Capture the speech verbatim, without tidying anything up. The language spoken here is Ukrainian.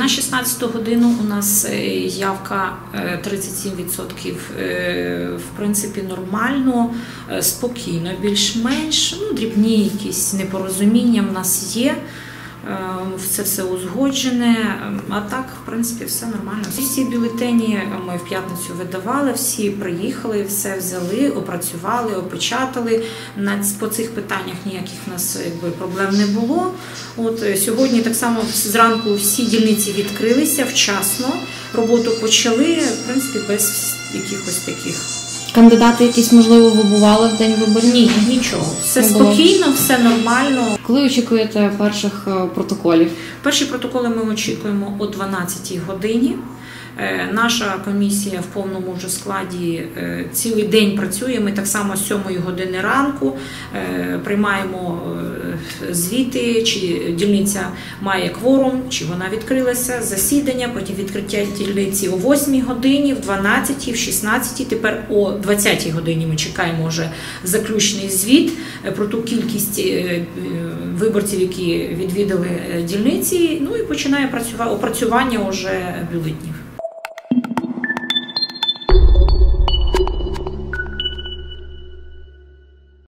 На шістнадцяту годину у нас явка тридцять сім відсотків, в принципі, нормально, спокійно, більш-менш, ну, дрібні якісь непорозуміння в нас є. Це все узгоджене, а так, в принципі, все нормально. Всі бюлетені ми в п'ятницю видавали, всі приїхали, все взяли, опрацювали, опечатали. По цих питаннях ніяких у нас якби, проблем не було. От, сьогодні так само зранку всі дільниці відкрилися вчасно, роботу почали, в принципі, без якихось таких. Кандидати якісь, можливо, вибували в день виборів? Ні, нічого. Все спокійно, все нормально. Коли очікуєте перших протоколів? Перші протоколи ми очікуємо о дванадцятій годині. Наша комісія в повному вже складі цілий день працює. Ми так само з сьомої години ранку приймаємо звіти, чи дільниця має кворум, чи вона відкрилася, засідання, потім відкриття дільниці о восьмій годині, в дванадцятій, в шістнадцятій, тепер о двадцятій годині ми чекаємо вже заключний звіт про ту кількість виборців, які відвідали дільниці, ну і починає опрацювання вже бюлетнів.